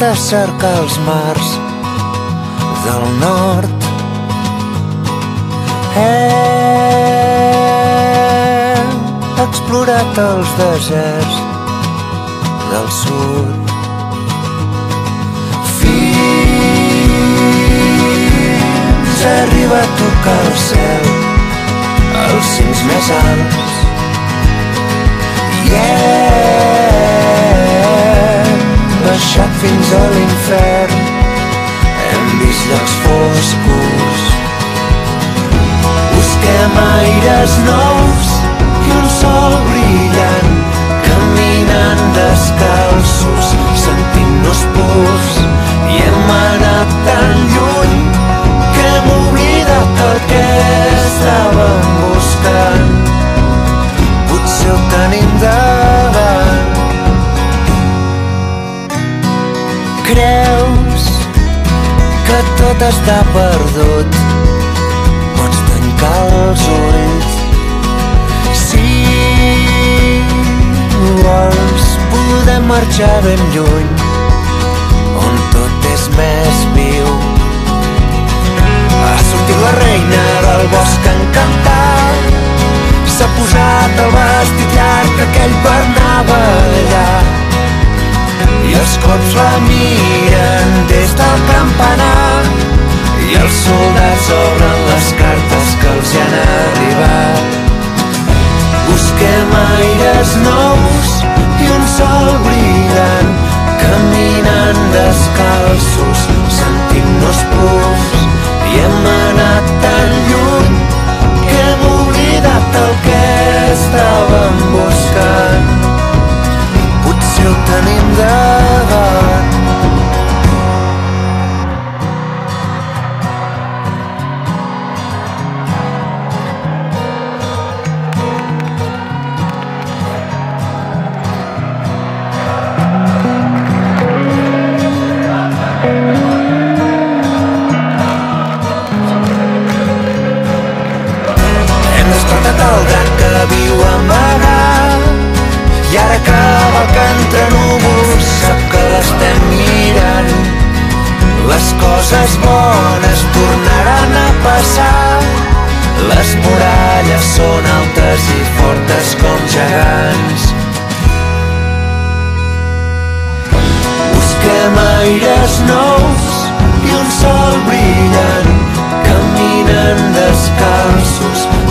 a cercar els mars del nord. Hem explorat els deserts del sud. Fins a arribar a tocar el cel, els cims més alts. I hem baixat fins a l'infern, hem vist llocs foscos. Busquem aires nous i un sol brillant, caminant descalços, sentint-nos purs. I hem anat tan lluny que hem oblidat el que estàvem buscant. Potser ho tenim davant. Creus que tot està perdut? Pots tancar els ulls. Si vols podem marxar ben lluny, on tot és més viu. Ha sortit la reina del bosc encantat, s'ha posat el vestit llarg aquell per anar a ballar, i els cops la miren des del campanar, i els soldats obren les cartes que els hi han arribat. Busquem aires nous i un sol brillant, caminant descalços, sentint-nos purs. I hem anat tan lluny que hem oblidat el que estàvem buscant. Potser ho tenim davant. El drac que viu amagat, i ara cavalca entre núvols, sap que l'estem mirant. Les coses bones tornaran a passar, les muralles són altes i fortes com gegants. Busquem aires nous i un sol brillant, caminant descalços,